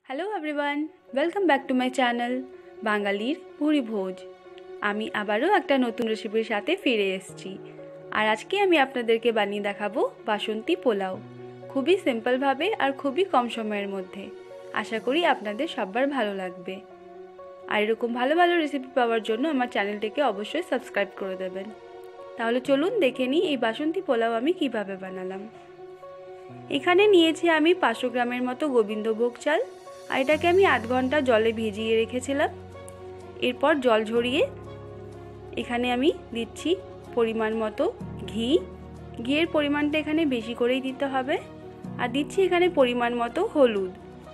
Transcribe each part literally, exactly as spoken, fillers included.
Hello everyone, welcome back to my channel বাঙালির ভুরি ভোজ। আমি আবারও একটা নতুন রেসিপির সাথে ফিরে এসেছি। আর আজকে আমি আপনাদেরকে বানিয়ে দেখাবো বাসন্তী পোলাও, খুবই সিম্পলভাবে আর খুবই কম সময়ের মধ্যে। আশা করি আপনাদের সবার ভালো লাগবে। আর এরকম ভালো ভালো রেসিপি পাওয়ার জন্য আমার চ্যানেলটিকে অবশ্যই সাবস্ক্রাইব করে দেবেন। তাহলে চলুন দেখে নিই এই বাসন্তী পোলাও আমি কিভাবে বানালাম। এখানে নিয়েছি আমি পাঁচশো গ্রামের মতো গোবিন্দভোগ চাল, আর এটাকে আমি আধ ঘন্টা জলে ভিজিয়ে রেখেছিলাম। এরপর জল ঝরিয়ে এখানে আমি দিচ্ছি পরিমাণ মতো ঘি। ঘিয়ের পরিমাণটা এখানে বেশি করেই দিতে হবে। আর দিচ্ছি এখানে পরিমাণ মতো হলুদ,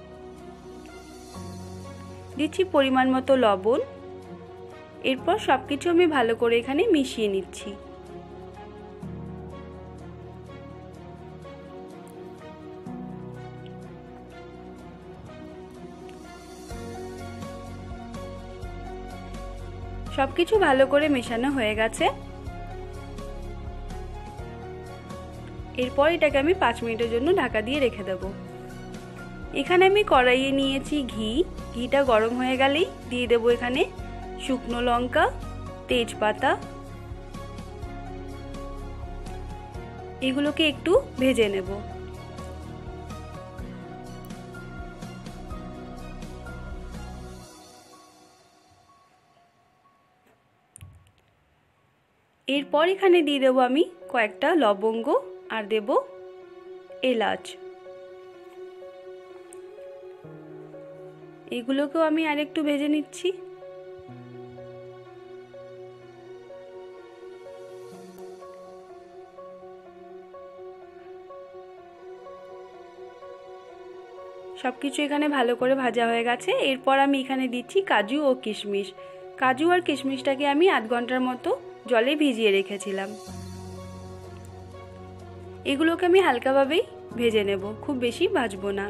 দিচ্ছি পরিমাণ মতো লবণ। এরপর সব কিছু আমি ভালো করে এখানে মিশিয়ে নিচ্ছি। সবকিছু ভালো করে মেশানো হয়ে গেছে। এরপর এটাকে আমি পাঁচ মিনিটের জন্য ঢাকা দিয়ে রেখে দেব। এখানে আমি কড়াইয়ে নিয়েছি ঘি। ঘিটা গরম হয়ে গেলেই দিয়ে দেব এখানে শুকনো লঙ্কা, তেজপাতা। এগুলোকে একটু ভেজে নেব। এরপর এখানে দিয়ে দেবো আমি কয়েকটা লবঙ্গ আর দেব এলাচ। এগুলোকেও আমি আরেকটু ভেজে নিচ্ছি। সবকিছু এখানে ভালো করে ভাজা হয়ে গেছে। এরপর আমি এখানে দিচ্ছি কাজু ও কিশমিশ। কাজু আর কিশমিশটাকে আমি আধ ঘন্টার মতো জলে ভিজিয়ে রেখেছিলাম। এগুলোকে আমি হালকাভাবেই ভেজে নেব, খুব বেশি ভাজবো না।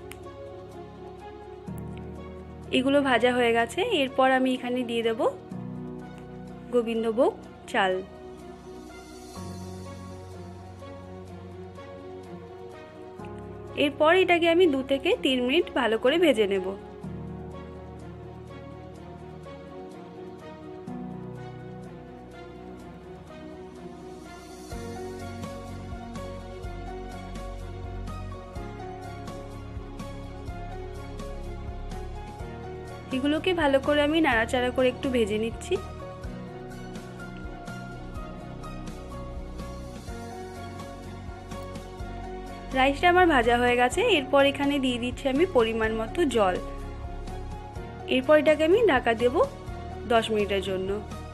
এগুলো ভাজা হয়ে গেছে। এরপর আমি এখানে দিয়ে দেব গোবিন্দভোগ চাল। এরপর এটাকে আমি দু থেকে তিন মিনিট ভালো করে ভেজে নেব। এগুলোকে ভালো করে আমি নাড়াচাড়া করে একটু ভেজে নিচ্ছি। রাইসটা আমার ভাজা হয়ে গেছে। এরপর এখানে দিয়ে দিচ্ছি আমি পরিমাণ মতো জল। এরপর এটাকে আমি ঢাকা দেব দশ মিনিটের জন্য।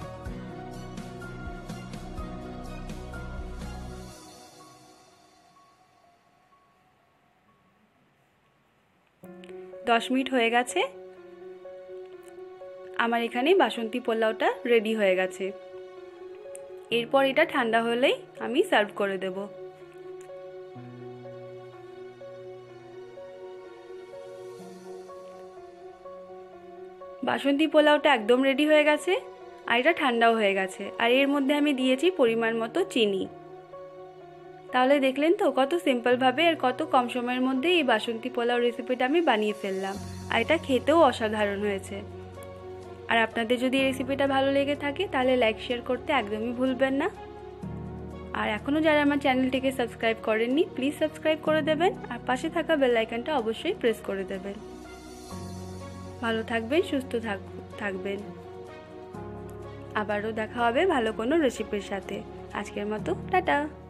দশ মিনিট হয়ে গেছে। আমার এখানে বাসন্তী পোলাওটা রেডি হয়ে গেছে। এরপর এটা ঠান্ডা হলেই আমি সার্ভ করে দেব। বাসন্তী পোলাওটা একদম রেডি হয়ে গেছে, আর এটা ঠান্ডাও হয়ে গেছে। আর এর মধ্যে আমি দিয়েছি পরিমাণ মতো চিনি। তাহলে দেখলেন তো কত সিম্পলভাবে আর কত কম সময়ের মধ্যে এই বাসন্তী পোলাও রেসিপিটা আমি বানিয়ে ফেললাম। আর এটা খেতেও অসাধারণ হয়েছে। আর আপনাদের যদি এই রেসিপিটা ভালো লেগে থাকে তাহলে লাইক শেয়ার করতে একদমই ভুলবেন না। আর এখনও যারা আমার চ্যানেলটিকে সাবস্ক্রাইব করেননি প্লিজ সাবস্ক্রাইব করে দেবেন, আর পাশে থাকা বেল আইকনটা অবশ্যই প্রেস করে দেবেন। ভালো থাকবেন, সুস্থ থাকবেন। আবারও দেখা হবে ভালো কোনো রেসিপির সাথে। আজকের মতো টাটা।